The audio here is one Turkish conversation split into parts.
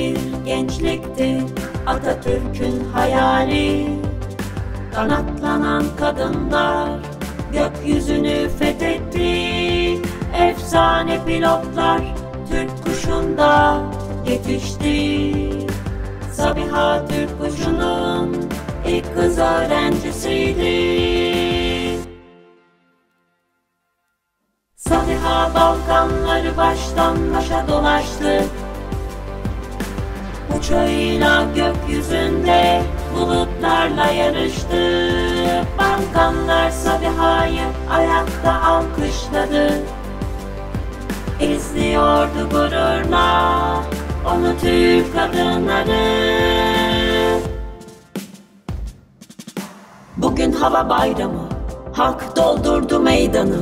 bir gençlikti Atatürk'ün hayali. Kanatlanan kadınlar gökyüzünü fethetti. Efsane pilotlar Türk kuşunda yetişti. Sabiha Türk kuşunun ilk kız öğrencisiydi. Sabiha Balkanları baştan başa dolaştı. Uçağıyla gökyüzünde bulutlarla yarıştı. Balkanlar Sabiha'yı ayakta alkışladı. İzliyordu gururla onu Türk kadınları. Bugün hava bayramı, halk doldurdu meydanı.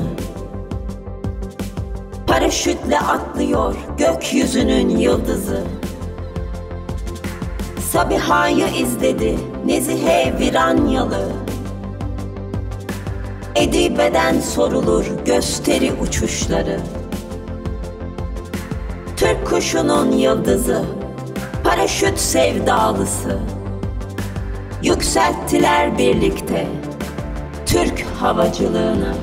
Paraşütle atlıyor gökyüzünün yıldızı. Sabiha'yı izledi Nezihe Viranyalı. Edibeden sorulur gösteri uçuşları. Türk kuşunun yıldızı, paraşüt sevdalısı. Yükselttiler birlikte Türk havacılığını.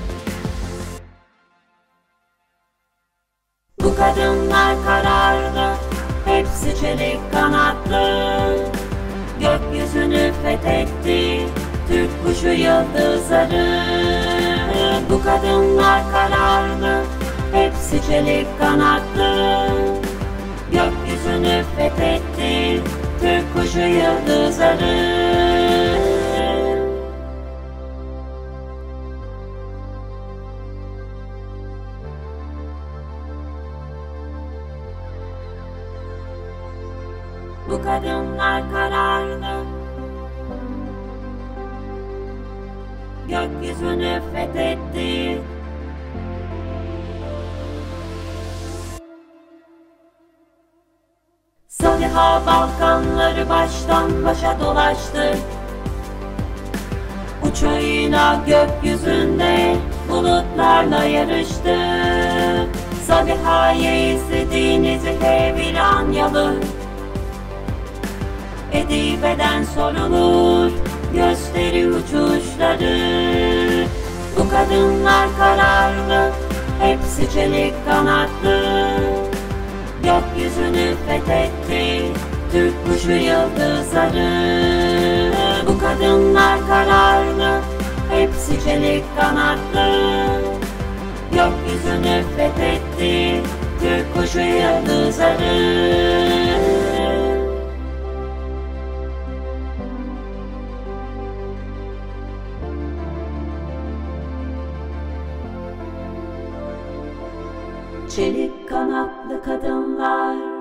Bu kadınlar kararlı, hepsi çelik kanatlı. Gökyüzünü fethetti Türk kuşu yıldızları. Bu kadınlar kararlı, hepsi çelik kanatlı. Gökyüzünü fethetti Türk kuşu yıldızları. Bu kadınlar kararlı, gökyüzünü fethetti. Sabiha Balkanları baştan başa dolaştı. Uçağıyla gökyüzünde bulutlarla yarıştı. Sabiha'yı izledi Nezihe Viranyalı. Edibeden sorulur gösteri uçuşları. Bu kadınlar kararlı, hepsi çelik kanatlı. Gökyüzünü fethetti Türk kuşu yıldızları. Bu kadınlar kararlı, hepsi çelik kanatlı. Gökyüzünü fethetti Türk kuşu yıldızları. Çelik kanatlı kadınlar